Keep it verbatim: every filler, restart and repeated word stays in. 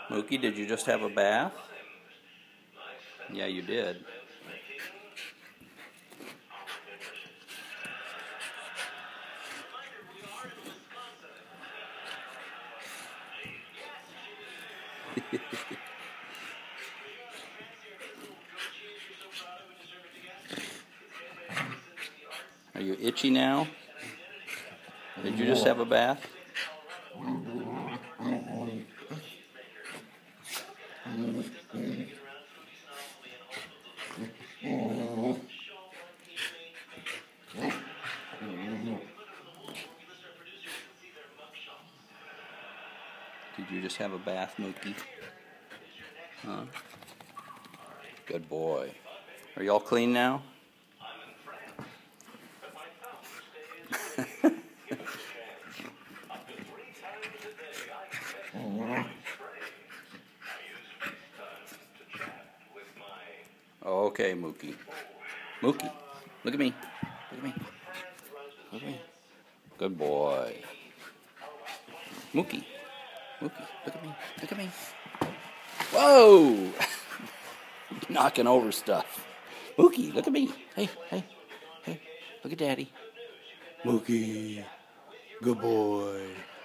Mookie, did you just have a bath? Yeah, you did. Are you itchy now? Did you just have a bath? Did you just have a bath, Mookie? Huh? Good boy. Are you all clean now? Okay, Mookie. Mookie, look at me. Look at me. Look at me. Good boy. Mookie. Mookie, look at me. Look at me. Whoa! Knocking over stuff. Mookie, look at me. Hey, hey, hey. Look at Daddy. Mookie. Good boy.